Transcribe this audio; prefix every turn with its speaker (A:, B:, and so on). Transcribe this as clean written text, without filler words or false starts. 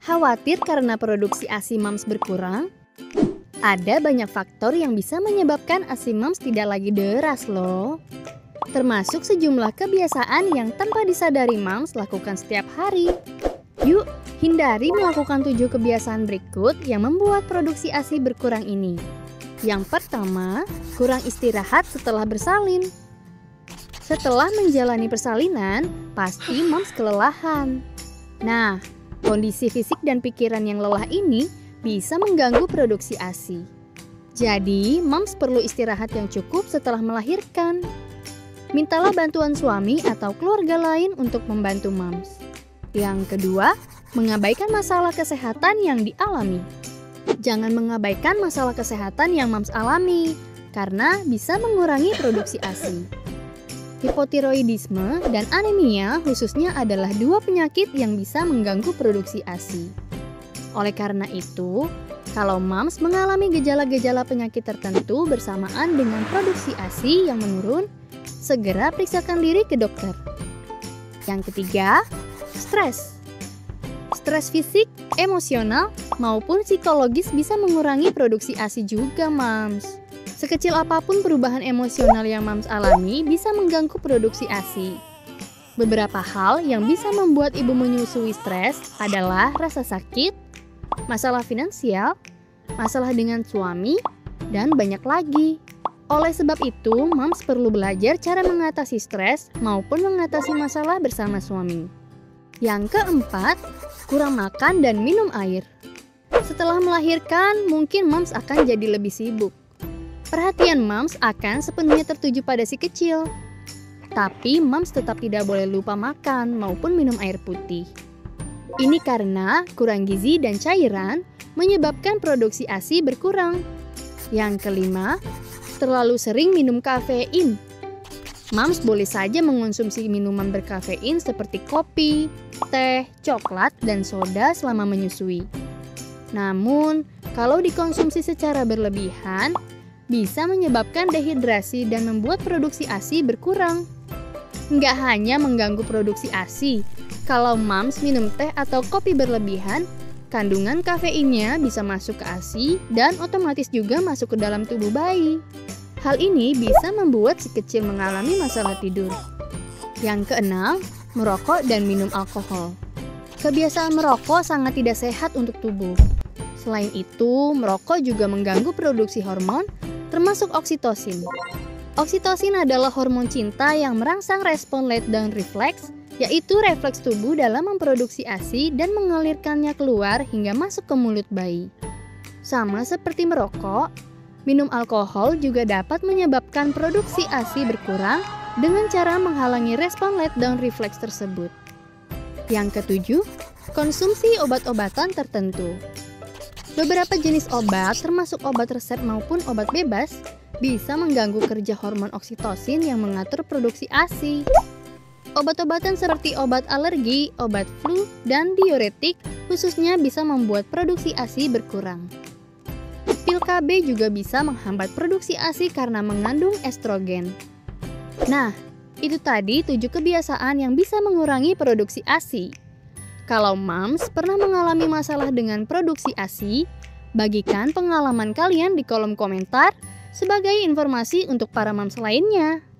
A: Khawatir karena produksi ASI MAMS berkurang? Ada banyak faktor yang bisa menyebabkan ASI MAMS tidak lagi deras loh. Termasuk sejumlah kebiasaan yang tanpa disadari MAMS lakukan setiap hari. Yuk, hindari melakukan 7 kebiasaan berikut yang membuat produksi ASI berkurang ini. Yang pertama, kurang istirahat setelah bersalin. Setelah menjalani persalinan, pasti MAMS kelelahan. Nah, kondisi fisik dan pikiran yang lelah ini bisa mengganggu produksi ASI. Jadi, MAMS perlu istirahat yang cukup setelah melahirkan. Mintalah bantuan suami atau keluarga lain untuk membantu MAMS. Yang kedua, mengabaikan masalah kesehatan yang dialami. Jangan mengabaikan masalah kesehatan yang MAMS alami, karena bisa mengurangi produksi ASI. Hipotiroidisme dan anemia khususnya adalah 2 penyakit yang bisa mengganggu produksi ASI. Oleh karena itu, kalau MAMS mengalami gejala-gejala penyakit tertentu bersamaan dengan produksi ASI yang menurun, segera periksakan diri ke dokter. Yang ketiga, stres. Stres fisik, emosional, maupun psikologis bisa mengurangi produksi ASI juga, MAMS. Sekecil apapun perubahan emosional yang MAMS alami bisa mengganggu produksi ASI. Beberapa hal yang bisa membuat ibu menyusui stres adalah rasa sakit, masalah finansial, masalah dengan suami, dan banyak lagi. Oleh sebab itu, MAMS perlu belajar cara mengatasi stres maupun mengatasi masalah bersama suami. Yang keempat, kurang makan dan minum air. Setelah melahirkan, mungkin MAMS akan jadi lebih sibuk. Perhatian MAMS akan sepenuhnya tertuju pada si kecil. Tapi MAMS tetap tidak boleh lupa makan maupun minum air putih. Ini karena kurang gizi dan cairan menyebabkan produksi ASI berkurang. Yang kelima, terlalu sering minum kafein. MAMS boleh saja mengonsumsi minuman berkafein seperti kopi, teh, coklat, dan soda selama menyusui. Namun, kalau dikonsumsi secara berlebihan, bisa menyebabkan dehidrasi dan membuat produksi ASI berkurang. Nggak hanya mengganggu produksi ASI, kalau MAMS minum teh atau kopi berlebihan, kandungan kafeinnya bisa masuk ke ASI dan otomatis juga masuk ke dalam tubuh bayi. Hal ini bisa membuat si kecil mengalami masalah tidur. Yang keenam, merokok dan minum alkohol. Kebiasaan merokok sangat tidak sehat untuk tubuh. Selain itu, merokok juga mengganggu produksi hormon, termasuk oksitosin. Oksitosin adalah hormon cinta yang merangsang respon letdown reflex, yaitu refleks tubuh dalam memproduksi ASI dan mengalirkannya keluar hingga masuk ke mulut bayi. Sama seperti merokok, minum alkohol juga dapat menyebabkan produksi ASI berkurang dengan cara menghalangi respon letdown reflex tersebut. Yang ketujuh, konsumsi obat-obatan tertentu. Beberapa jenis obat, termasuk obat resep maupun obat bebas, bisa mengganggu kerja hormon oksitosin yang mengatur produksi ASI. Obat-obatan seperti obat alergi, obat flu, dan diuretik khususnya bisa membuat produksi ASI berkurang. Pil KB juga bisa menghambat produksi ASI karena mengandung estrogen. Nah, itu tadi 7 kebiasaan yang bisa mengurangi produksi ASI. Kalau MAMS pernah mengalami masalah dengan produksi ASI, bagikan pengalaman kalian di kolom komentar sebagai informasi untuk para MAMS lainnya.